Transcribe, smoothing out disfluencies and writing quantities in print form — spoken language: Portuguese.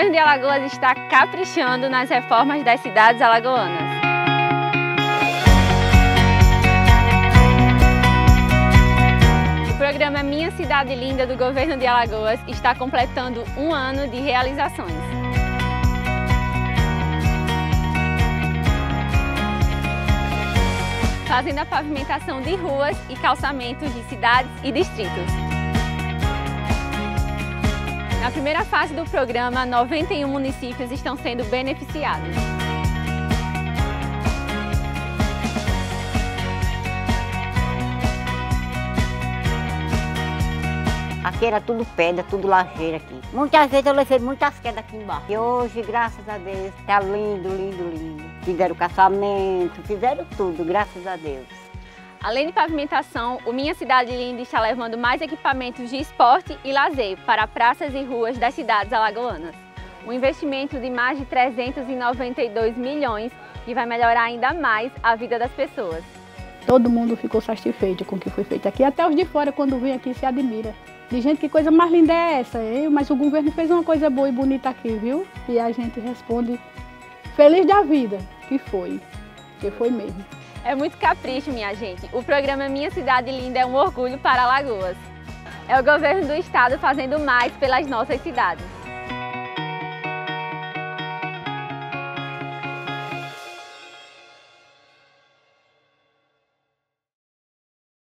governo de Alagoas está caprichando nas reformas das cidades alagoanas. O programa Minha Cidade Linda do governo de Alagoas está completando um ano de realizações. Fazendo a pavimentação de ruas e calçamentos de cidades e distritos. Na primeira fase do programa, 91 municípios estão sendo beneficiados. Aqui era tudo pedra, tudo lajeira aqui. Muitas vezes eu levei muitas quedas aqui embaixo. E hoje, graças a Deus, tá lindo, lindo, lindo. Fizeram caçamento, fizeram tudo, graças a Deus. Além de pavimentação, o Minha Cidade Linda está levando mais equipamentos de esporte e lazer para praças e ruas das cidades alagoanas. Um investimento de mais de 392 milhões que vai melhorar ainda mais a vida das pessoas. Todo mundo ficou satisfeito com o que foi feito aqui. Até os de fora, quando vem aqui, se admira. De gente, que coisa mais linda é essa, hein? Mas o governo fez uma coisa boa e bonita aqui, viu? E a gente responde feliz da vida, que foi mesmo. É muito capricho, minha gente. O programa Minha Cidade Linda é um orgulho para Alagoas. É o governo do estado fazendo mais pelas nossas cidades.